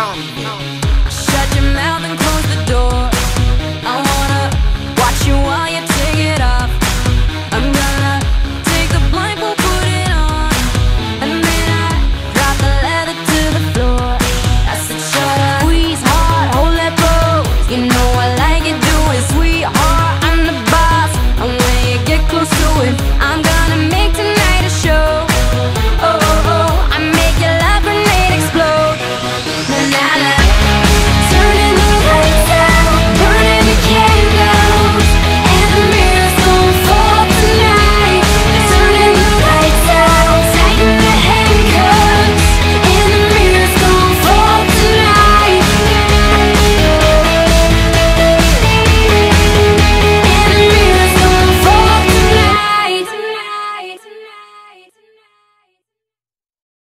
Shut your mouth and close the door. I wanna watch you while you take it off. I'm gonna take the blindfold, put it on, and then I drop the leather to the floor. I said, shut up, squeeze hard, hold that pose. You know I like it, do it, sweetheart. I'm the boss, and when you get close to it, I'm gonna